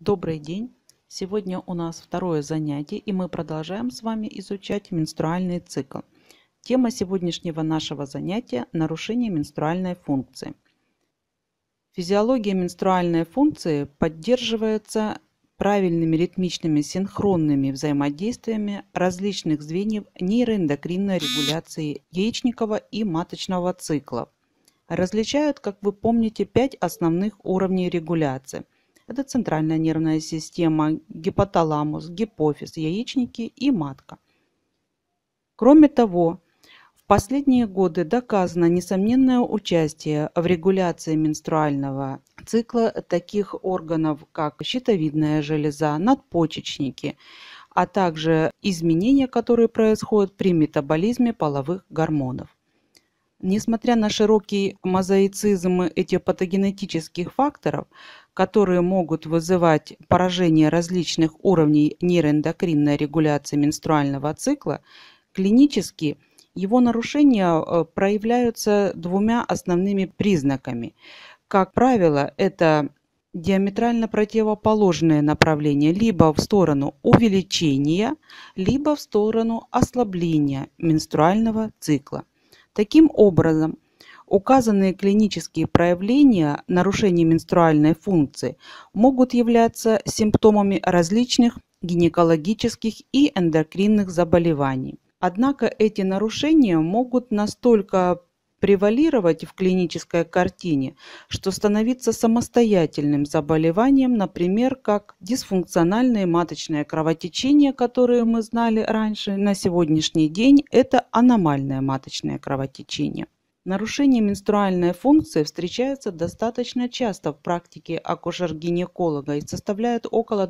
Добрый день! Сегодня у нас второе занятие, и мы продолжаем с вами изучать менструальный цикл. Тема сегодняшнего нашего занятия – нарушение менструальной функции. Физиология менструальной функции поддерживается правильными ритмичными синхронными взаимодействиями различных звеньев нейроэндокринной регуляции яичникового и маточного циклов. Различают, как вы помните, 5 основных уровней регуляции. Это центральная нервная система, гипоталамус, гипофиз, яичники и матка. Кроме того, в последние годы доказано несомненное участие в регуляции менструального цикла таких органов, как щитовидная железа, надпочечники, а также изменения, которые происходят при метаболизме половых гормонов. Несмотря на широкий мозаицизм этиопатогенетических факторов, которые могут вызывать поражение различных уровней нейроэндокринной регуляции менструального цикла, клинически его нарушения проявляются двумя основными признаками. Как правило, это диаметрально противоположное направление либо в сторону увеличения, либо в сторону ослабления менструального цикла. Таким образом, указанные клинические проявления нарушений менструальной функции могут являться симптомами различных гинекологических и эндокринных заболеваний. Однако эти нарушения могут настолько превалировать в клинической картине, что становиться самостоятельным заболеванием, например, как дисфункциональное маточное кровотечение, которое мы знали раньше, на сегодняшний день это аномальное маточное кровотечение. Нарушение менструальной функции встречаются достаточно часто в практике акушер-гинеколога и составляют около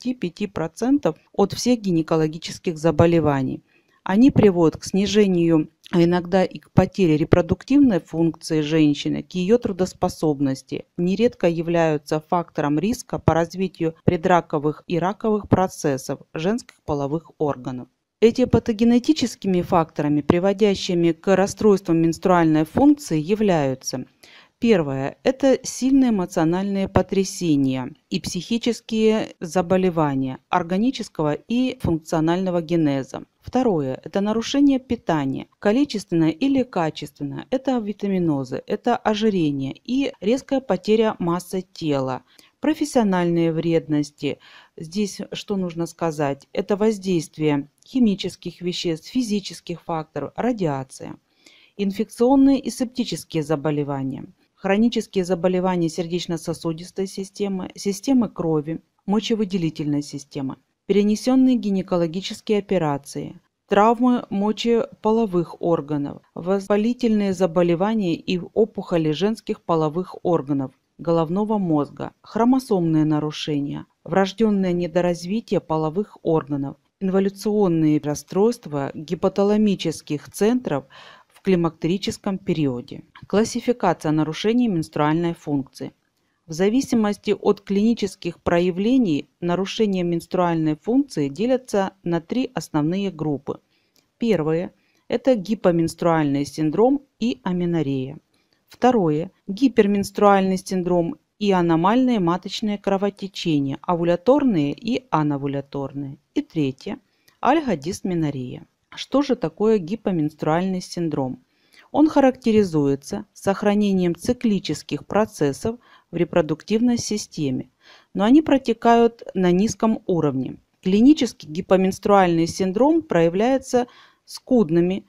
25% от всех гинекологических заболеваний. Они приводят к снижению, а иногда и к потере репродуктивной функции женщины, к ее трудоспособности, нередко являются фактором риска по развитию предраковых и раковых процессов женских половых органов. Эти патогенетическими факторами, приводящими к расстройствам менструальной функции, являются: первое – это сильные эмоциональные потрясения и психические заболевания органического и функционального генеза. Второе – это нарушение питания, количественное или качественное, это витаминозы, это ожирение и резкая потеря массы тела. Профессиональные вредности. Здесь что нужно сказать? Это воздействие химических веществ, физических факторов, радиация. Инфекционные и септические заболевания. Хронические заболевания сердечно-сосудистой системы, системы крови, мочевыделительной системы. Перенесенные гинекологические операции, травмы мочеполовых органов, воспалительные заболевания и опухоли женских половых органов, головного мозга, хромосомные нарушения, врожденное недоразвитие половых органов, инволюционные расстройства гипоталамических центров в климактерическом периоде. Классификация нарушений менструальной функции. В зависимости от клинических проявлений нарушения менструальной функции делятся на 3 основные группы. Первое – это гипоменструальный синдром и аменорея. Второе – гиперменструальный синдром и аномальные маточные кровотечения, овуляторные и анавуляторные. И третье – альгодисменорея. Что же такое гипоменструальный синдром? Он характеризуется сохранением циклических процессов в репродуктивной системе, но они протекают на низком уровне. Клинический гипоменструальный синдром проявляется скудными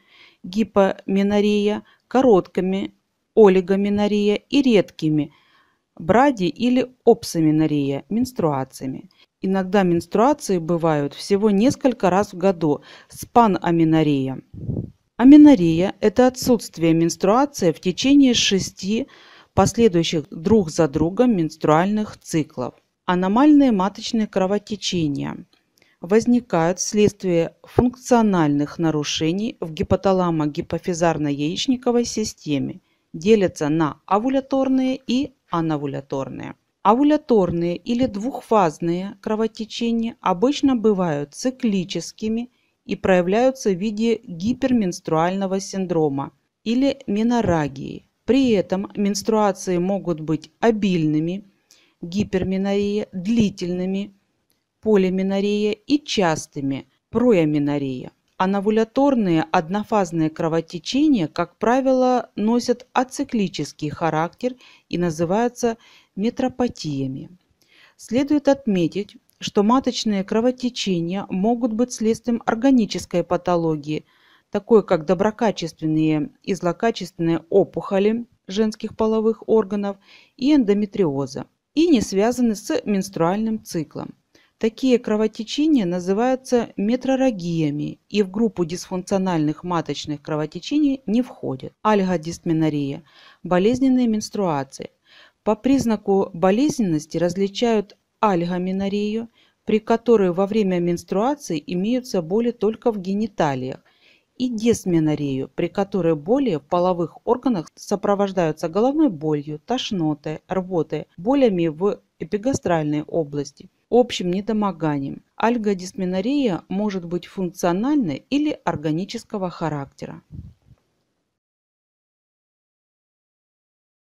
гипоменорея, короткими олигоменорея и редкими бради- или опсоменорея менструациями. Иногда менструации бывают всего несколько раз в году с панаменорея. Аменорея – это отсутствие менструации в течение 6 последующих друг за другом менструальных циклов. Аномальные маточные кровотечения возникают вследствие функциональных нарушений в гипоталамо-гипофизарно-яичниковой системе, делятся на овуляторные и анавуляторные. Овуляторные или двухфазные кровотечения обычно бывают циклическими и проявляются в виде гиперменструального синдрома или меноррагии. При этом менструации могут быть обильными, гиперменоррея, длительными полименоррея и частыми прояменоррея. Ановуляторные однофазные кровотечения, как правило, носят ациклический характер и называются метропатиями. Следует отметить, что маточные кровотечения могут быть следствием органической патологии, такой как доброкачественные и злокачественные опухоли женских половых органов и эндометриоза, и не связаны с менструальным циклом. Такие кровотечения называются метроррагиями и в группу дисфункциональных маточных кровотечений не входят. Альгодисменоррея – болезненные менструации. По признаку болезненности различают альгоменоррею, при которой во время менструации имеются боли только в гениталиях, и дисменоррею, при которой боли в половых органах сопровождаются головной болью, тошнотой, рвотой, болями в эпигастральной области, общим недомоганием. Альгодисменоррея может быть функциональной или органического характера.